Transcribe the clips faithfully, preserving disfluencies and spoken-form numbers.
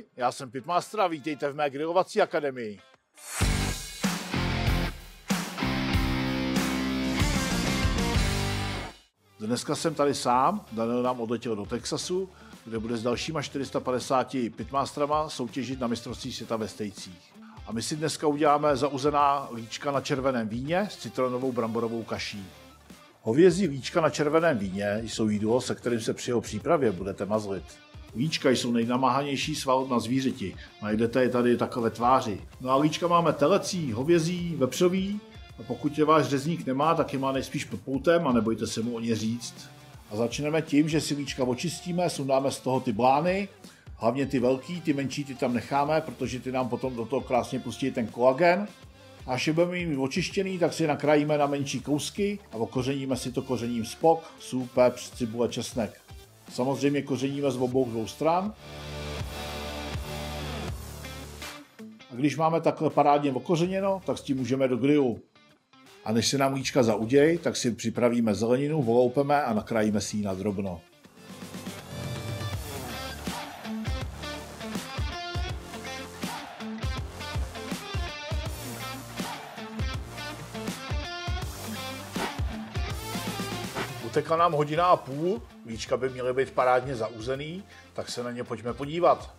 já jsem Pitmaster a vítejte v mé grilovací akademii. Dneska jsem tady sám, Daniel nám odletěl do Texasu, kde bude s dalšíma čtyři sta padesáti pitmasterama soutěžit na mistrovství světa ve stejcích. A my si dneska uděláme zauzená líčka na červeném víně s citronovou bramborovou kaší. Hovězí líčka na červeném víně jsou jídlo, se kterým se při jeho přípravě budete mazlit. Líčka jsou nejnamáhanější sval na zvířeti, najdete je tady takhle ve tváři. No a líčka máme telecí, hovězí, vepřový, a pokud je váš řezník nemá, tak je má nejspíš pod poutem a nebojte se mu o ně říct. A začneme tím, že si líčka očistíme, sundáme z toho ty blány, hlavně ty velký, ty menší ty tam necháme, protože ty nám potom do toho krásně pustí ten kolagen. A až je budeme mít očištěný, tak si je nakrájíme na menší kousky a okořeníme si to kořením spok, sůl, pepř, cibule, česnek. Samozřejmě kořeníme z obou dvou stran. A když máme takhle parádně okořeněno, tak s tím můžeme do grilu. A než se nám líčka zaudějí, tak si připravíme zeleninu, voloupeme a nakrájíme si ji na drobno. Utekla nám hodina a půl, líčka by měly být parádně zauzený, tak se na ně pojďme podívat.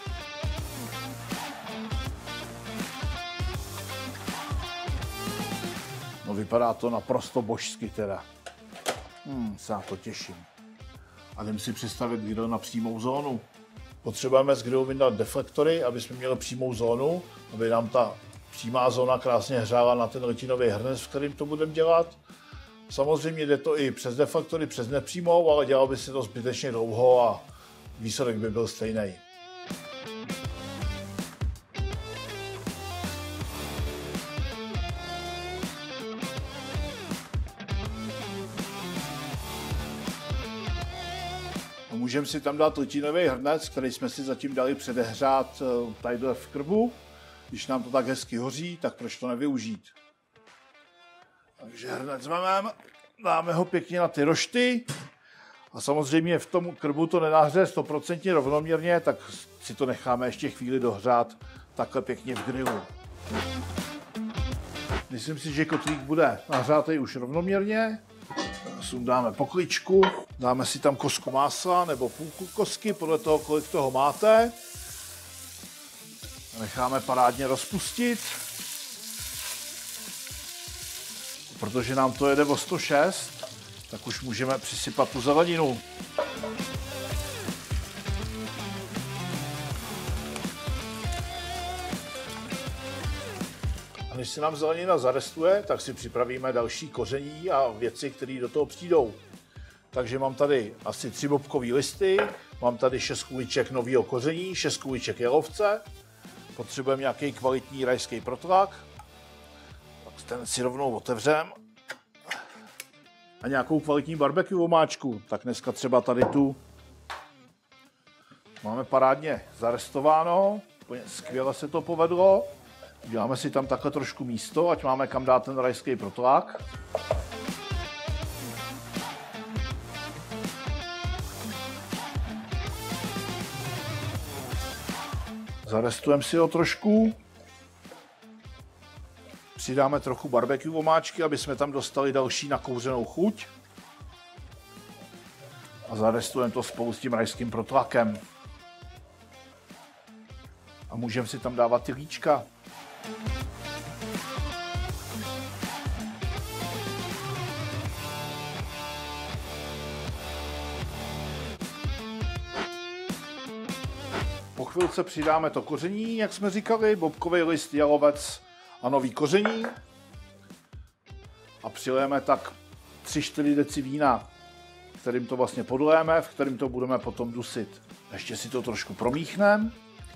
No vypadá to naprosto božsky teda. Hmm, se na to těším. A jdem si představit grill na přímou zónu. Potřebujeme z grillu vyndat deflektory, aby jsme měli přímou zónu, aby nám ta přímá zóna krásně hřála na ten retinový hrnec, v kterým to budeme dělat. Samozřejmě jde to i přes deflektory, přes nepřímou, ale dělalo by se to zbytečně dlouho a výsledek by byl stejný. Můžeme si tam dát retinový hrnec, který jsme si zatím dali předehřát tadyhle v krbu. Když nám to tak hezky hoří, tak proč to nevyužít? Takže hrnec máme, dáme ho pěkně na ty rošty a samozřejmě v tom krbu to nenahře sto procent rovnoměrně, tak si to necháme ještě chvíli dohřát takhle pěkně v grilu. Myslím si, že kotlík bude nahřátý už rovnoměrně. Sundáme pokličku, dáme si tam kosku másla nebo půlku kosky, podle toho, kolik toho máte. Necháme parádně rozpustit. Protože nám to jede o sto šest, tak už můžeme přisypat tu zeleninu. A než se nám zelenina zarestuje, tak si připravíme další koření a věci, které do toho přijdou. Takže mám tady asi tři bobkové listy, mám tady šest kuliček nového koření, šest kuliček jelovce, potřebujeme nějaký kvalitní rajský protlak. Ten si rovnou otevřem. A nějakou kvalitní barbecue omáčku, tak dneska třeba tady tu máme parádně zarestováno, skvěle se to povedlo. Uděláme si tam takhle trošku místo, ať máme kam dát ten rajský protlak. Zarestujeme si ho trošku. Přidáme trochu barbecue omáčky, aby jsme tam dostali další nakouřenou chuť. A zarestujeme to spolu s tím rajským protlakem. A můžeme si tam dávat ty líčka. Po chvilce přidáme to koření, jak jsme říkali, bobkový list, jalovec a nový koření. A přilijeme tak tři čtyři deci vína, kterým to vlastně podlejeme, v kterým to budeme potom dusit. Ještě si to trošku promíchneme.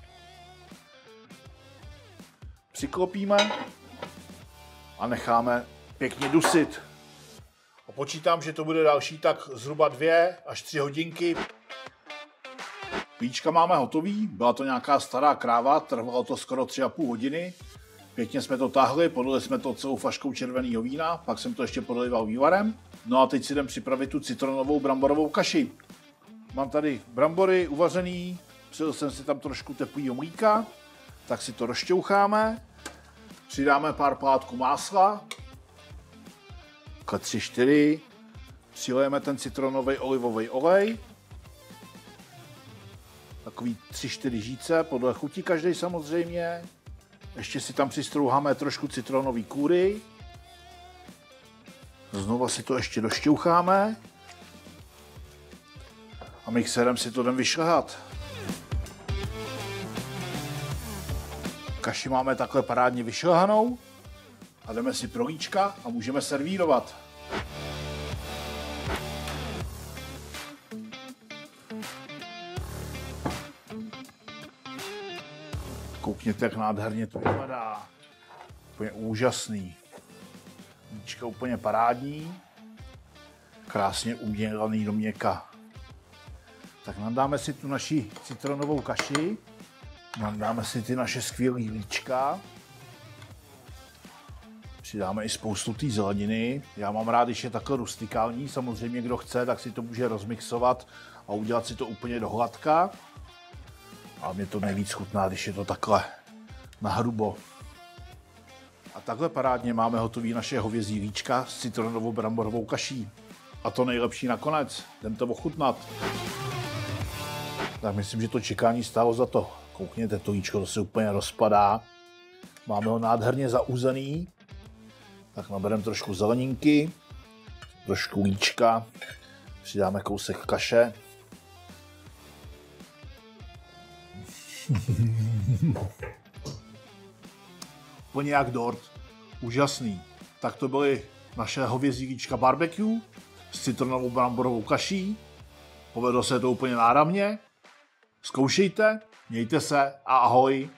Přiklopíme a necháme pěkně dusit. A počítám, že to bude další tak zhruba dvě až tři hodinky. Líčka máme hotový, byla to nějaká stará kráva, trvalo to skoro tři a půl hodiny. Pěkně jsme to táhli, podali jsme to celou flaškou červeného vína, pak jsem to ještě podalival vývarem. No a teď si jdem připravit tu citronovou bramborovou kaši. Mám tady brambory uvařený, přidal jsem si tam trošku teplého mlíka, tak si to rozšťoucháme. Přidáme pár plátků másla, takhle tři čtyři. Přilijeme ten citronový olivový olej. Takový tři čtyři žíce, podle chuti každý samozřejmě. Ještě si tam přistrouháme trošku citronové kůry. Znova si to ještě došťoucháme. A mixérem si to jdem vyšlehat. Kaši máme takhle parádně vyšlehanou. A jdeme si pro líčka a můžeme servírovat. Koukněte, jak nádherně to vypadá. Úplně úžasný. Líčka úplně parádní. Krásně udělaný do měka. Tak nadáme si tu naši citronovou kaši. Nadáme si ty naše skvělý líčka. Přidáme i spoustu té zeleniny. Já mám rád, když je takhle rustikální. Samozřejmě, kdo chce, tak si to může rozmixovat a udělat si to úplně do hladka. Ale mě to nejvíc chutná, když je to takhle nahrubo. A takhle parádně máme hotový naše hovězí líčka s citronovou bramborovou kaší. A to nejlepší nakonec. Jdem to ochutnat. Tak myslím, že to čekání stálo za to. Koukněte, to líčko, to se úplně rozpadá. Máme ho nádherně zauzený. Tak nabereme trošku zeleninky, trošku líčka, přidáme kousek kaše. Úplně jak dort. Úžasný. Tak to byly naše hovězí líčka barbecue s citronovou bramborovou kaší. Povedlo se to úplně náramně. Zkoušejte, mějte se a ahoj.